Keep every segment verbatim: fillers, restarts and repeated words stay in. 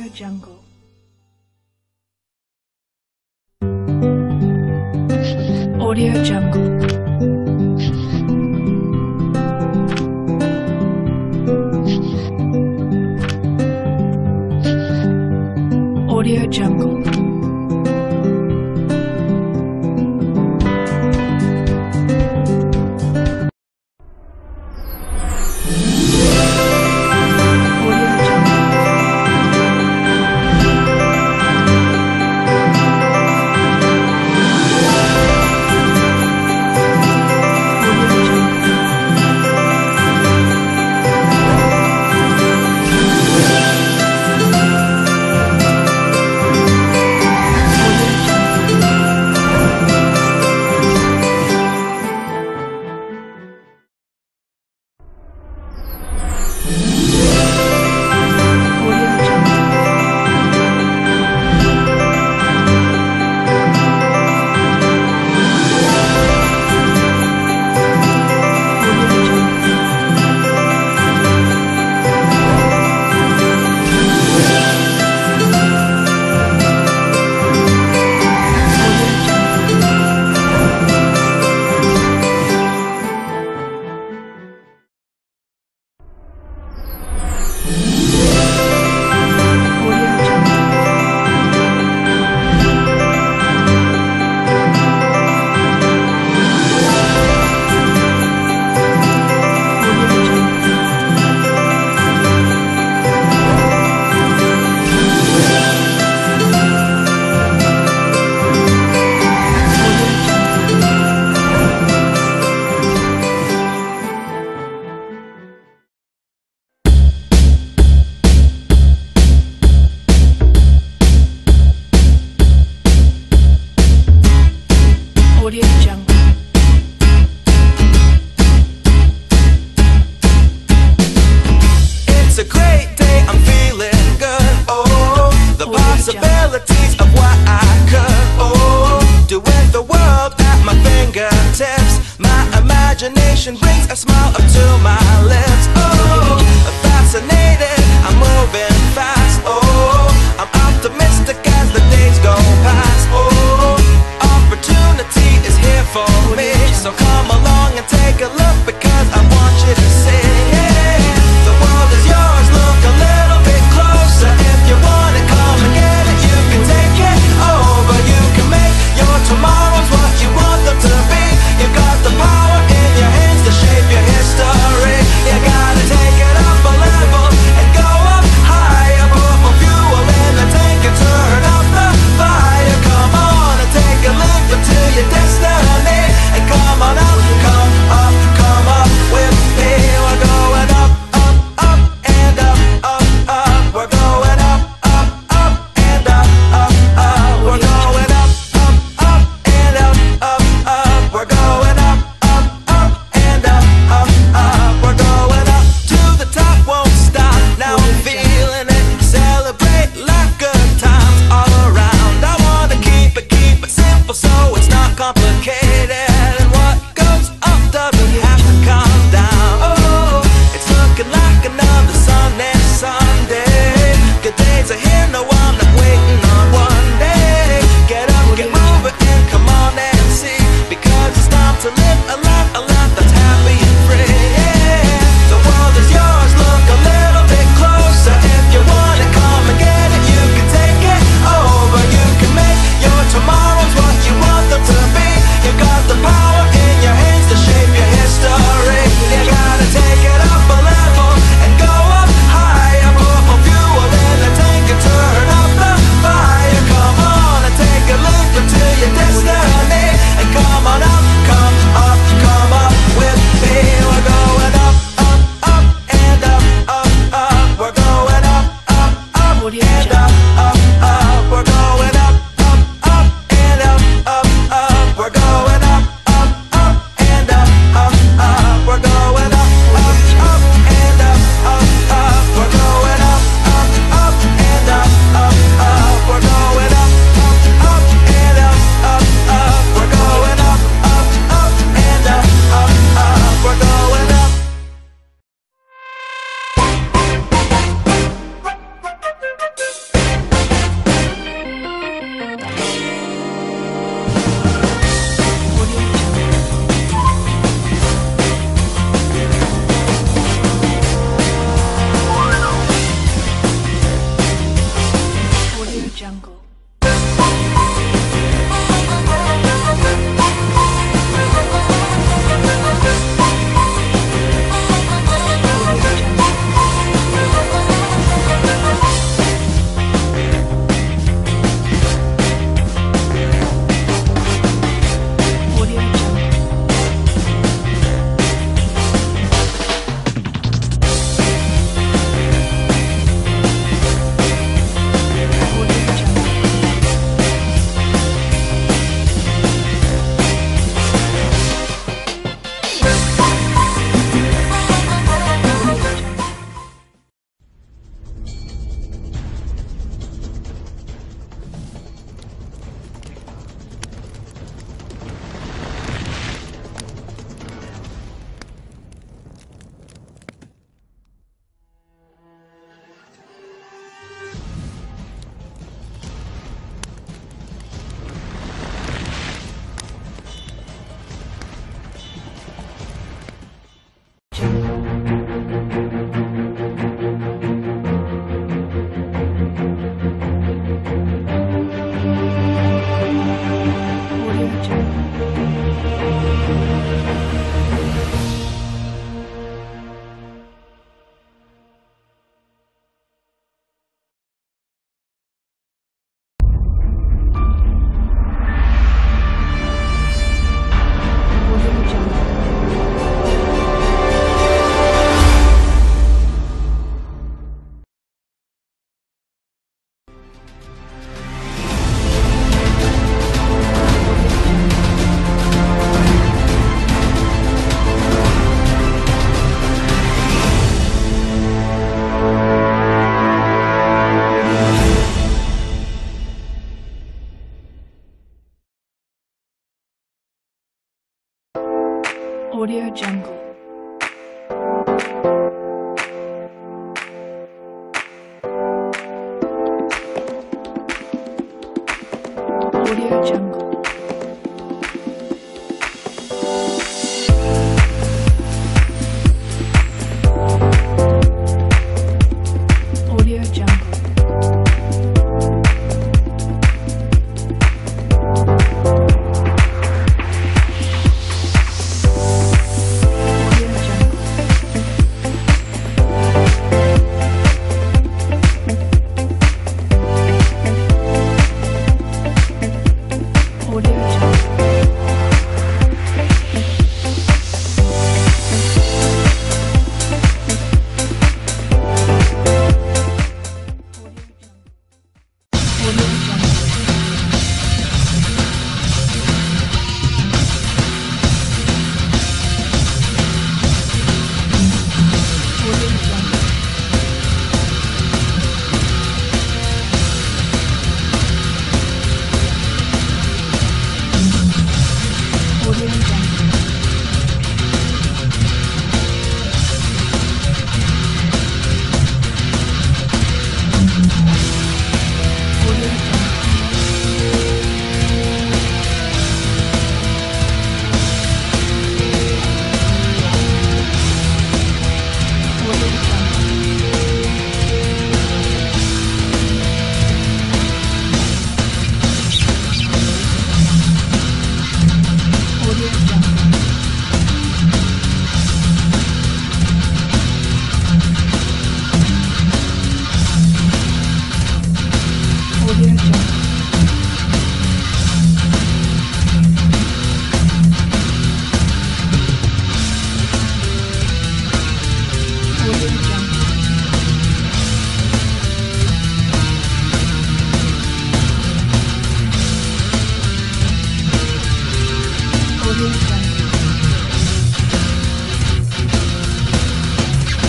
Jungle. Audio Jungle. Audio Jungle. Audio Jungle. It's a great day, I'm feeling good. Oh, the Audio possibilities of what I could, oh, do with the world at my fingertips. My imagination brings a smile up to my lips. Oh, fascinated, I'm moving fast. Oh, I'm optimistic as the days go past. Oh, opportunity is here for me, so come along and take a look, because I want you to see. Yeah, the world is yours, look a little bit closer. If you want it, come and get it. You can take it over, you can make your tomorrows what you want them to be. You got the power in your hands to shape your history. You Jungle. Audio Jungle. Audio Jungle. Audio Jungle.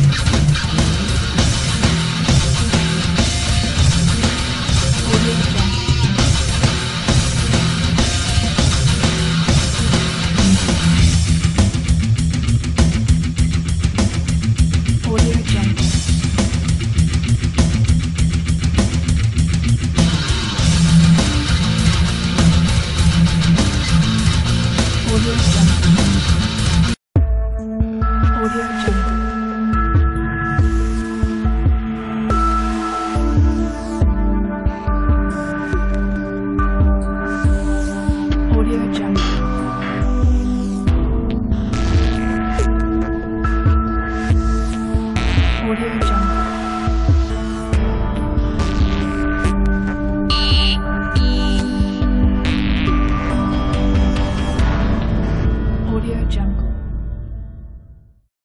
Audio Jungle. Audio Jungle.